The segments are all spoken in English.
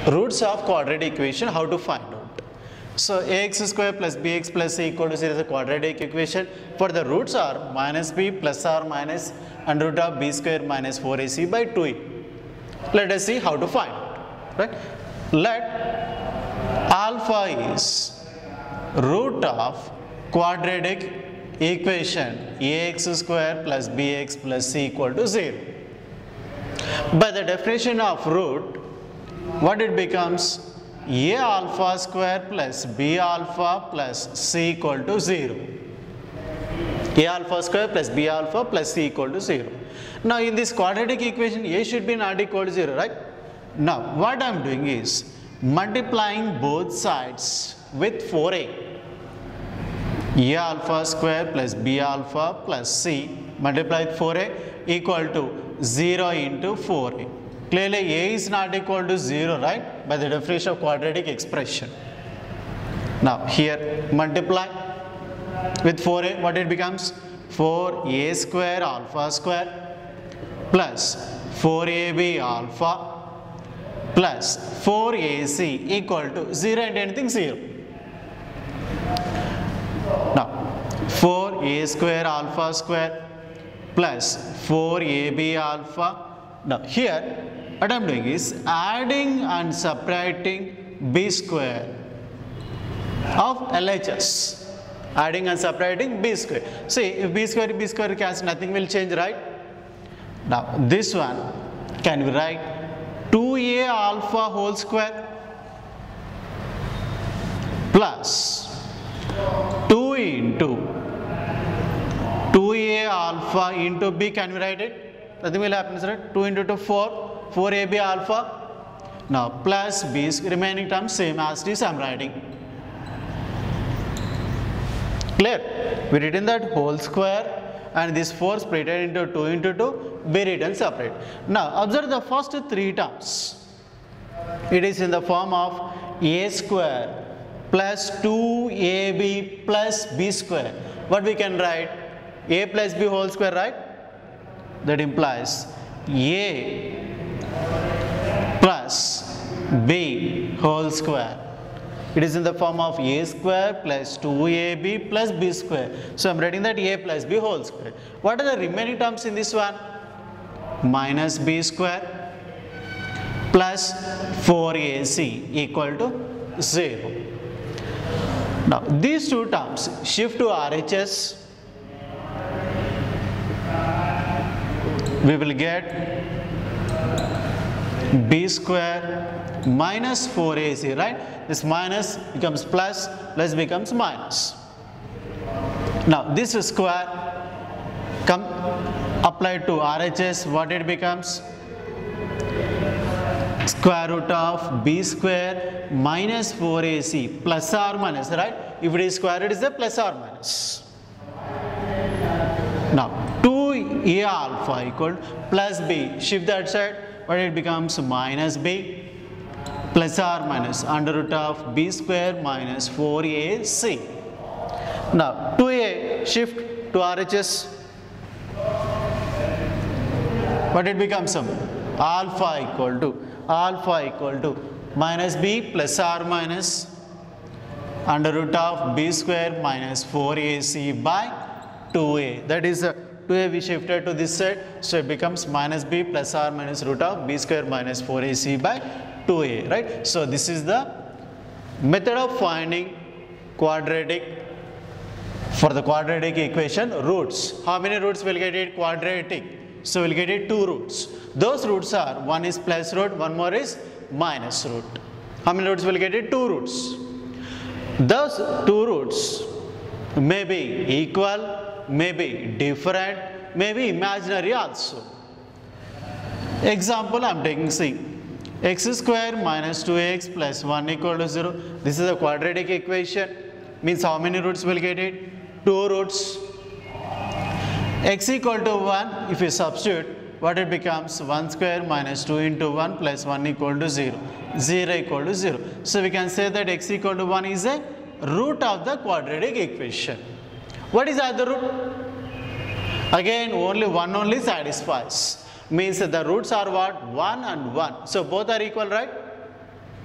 Roots of quadratic equation, how to find out. So ax square plus bx plus c equal to 0 is a quadratic equation. For the roots are minus b plus or minus under root of b square minus 4ac by 2e. Let us see how to find it. Right? Let alpha is root of quadratic equation ax square plus bx plus c equal to 0. By the definition of root, what it becomes? A alpha square plus b alpha plus c equal to 0. A alpha square plus b alpha plus c equal to 0. Now in this quadratic equation, a should be not equal to 0, right? Now what I am doing is multiplying both sides with 4a. A alpha square plus b alpha plus c multiplied with 4a equal to 0 into 4a. Clearly a is not equal to 0, right? By the definition of quadratic expression. Now here multiply with 4a, what it becomes? 4a square alpha square plus 4ab alpha plus 4ac equal to 0 and anything 0. Now 4a square alpha square plus 4ab alpha. Now here what I am doing is adding and subtracting b square of LHS. Adding and subtracting b square. See, if b square cancel, nothing will change, right? Now this one can we write 2a alpha whole square plus 2 into 2a alpha into b. Can we write it? Nothing will happen, right? 2 into 2 4. 4ab alpha. Now plus b remaining terms same as this I am writing. Clear? We written that whole square and this 4 split into 2 into 2 be written separate. Now observe the first 3 terms. It is in the form of a square plus 2ab plus b square. What we can write? A plus b whole square, right? That implies a plus b whole square. It is in the form of a square plus 2ab plus b square. So I am writing that a plus b whole square. What are the remaining terms in this one? Minus b square plus 4ac equal to 0. Now these two terms shift to RHS. We will get b square minus 4ac, right? This minus becomes plus, plus becomes minus. Now this square applied to RHS, what it becomes? Square root of b square minus 4ac plus or minus, right? If it is square, it is a plus or minus. Now 2a alpha equal plus b, shift that side, what it becomes? Minus b plus or minus under root of b square minus 4ac. Now 2a shift to RHS, what it becomes? Alpha equal to minus b plus or minus under root of b square minus 4ac by 2a. That is 2a we shifted to this side, so it becomes minus b plus or minus root of b square minus 4ac by 2a, right? So this is the method of finding quadratic, for the quadratic equation roots. How many roots will get it? Quadratic. So we'll get it 2 roots. Those roots are, one is plus root, one more is minus root. How many roots will get it? 2 roots. Those 2 roots may be equal, may be different, may be imaginary also. Example I am taking, see, x square minus 2x plus 1 equal to 0. This is a quadratic equation. Means how many roots will get it? 2 roots. X equal to 1, if you substitute, what it becomes? 1 square minus 2 into 1 plus 1 equal to 0. 0 equal to 0. So we can say that x equal to 1 is a root of the quadratic equation. What is other root? Again, only one only satisfies. Means that the roots are what? 1 and 1. So both are equal, right?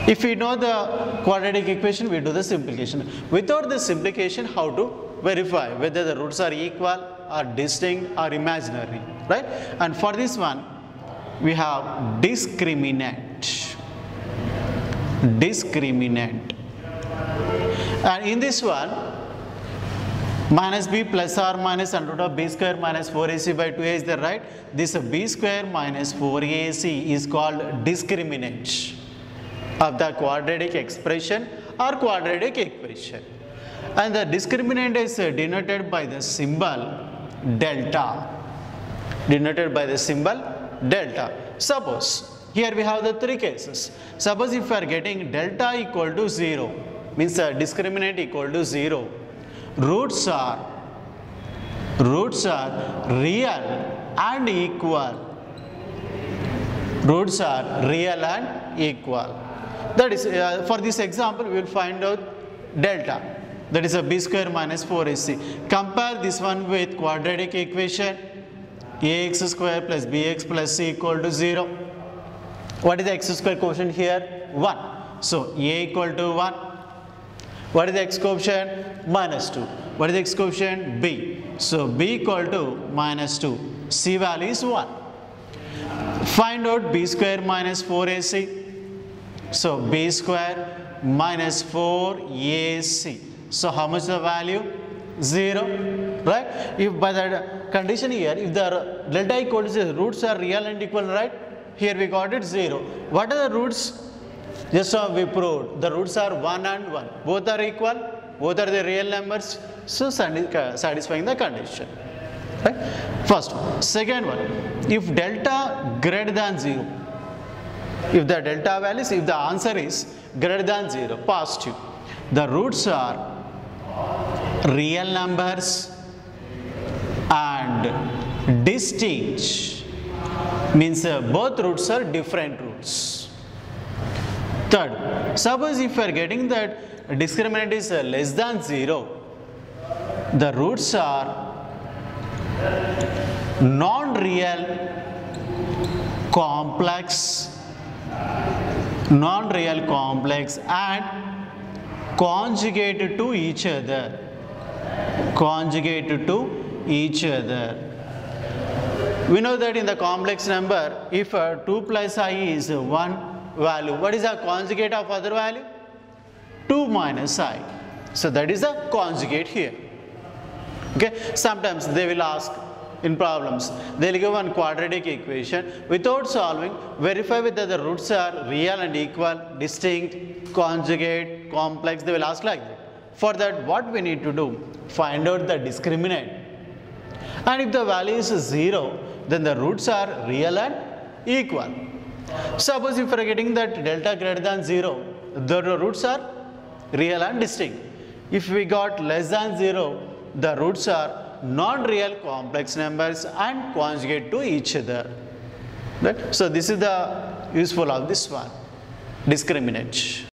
If we know the quadratic equation, we do the simplification. Without the simplification, how to verify whether the roots are equal or distinct or imaginary, right? And for this one, we have discriminant. Discriminant. And in this one, minus b plus or minus under root of b square minus 4ac by 2a is there, right? This b square minus 4ac is called discriminant of the quadratic expression or quadratic equation. And the discriminant is denoted by the symbol delta. Denoted by the symbol delta. Suppose, here we have the three cases. Suppose if we are getting delta equal to 0, means discriminant equal to 0, roots are real and equal. Roots are real and equal. That is, for this example, we will find out delta. That is a b square minus 4ac. Compare this one with quadratic equation ax square plus bx plus c equal to 0. What is the x square quotient here? 1. So a equal to 1. What is the x coefficient? Minus 2. What is the x coefficient? B. So b equal to minus 2. C value is 1. Find out b square minus 4ac. So b square minus 4ac. So how much the value? 0. Right? If by the condition here, if the delta equal to 0, roots are real and equal, right? Here we got it 0. What are the roots? Just now we proved the roots are 1 and 1. Both are equal. Both are the real numbers. So satisfying the condition. Right? First one. Second one. If delta greater than 0. If the delta values, if the answer is greater than 0, positive, the roots are real numbers and distinct, means both roots are different roots. Third, suppose if we are getting that discriminant is less than 0, the roots are non-real complex and conjugated to each other. Conjugated to each other. We know that in the complex number, if 2 plus I is 1 value, what is the conjugate of other value? 2 minus I. So that is the conjugate here. Okay. Sometimes they will ask in problems, they will give one quadratic equation. Without solving, verify whether the roots are real and equal, distinct, conjugate, complex. They will ask like that. For that, what we need to do? Find out the discriminant. And if the value is 0, then the roots are real and equal. Suppose if we are getting that delta greater than 0, the roots are real and distinct. If we got less than 0, the roots are non-real complex numbers and conjugate to each other. Right? So this is the useful of this one, discriminant.